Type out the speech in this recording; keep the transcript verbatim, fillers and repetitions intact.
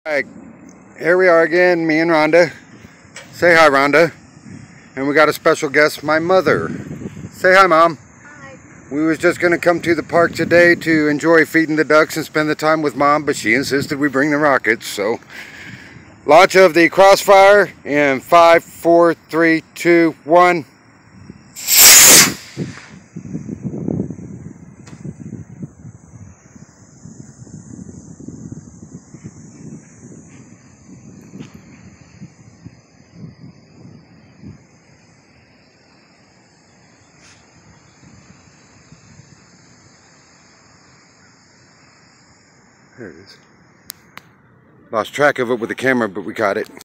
Alright, here we are again, me and Rhonda. Say hi, Rhonda. And we got a special guest, my mother. Say hi, Mom. Hi. We was just going to come to the park today to enjoy feeding the ducks and spend the time with Mom, but she insisted we bring the rockets, so... Launch of the Crossfire in five, four, three, two, one. There it is. Lost track of it with the camera, but we got it.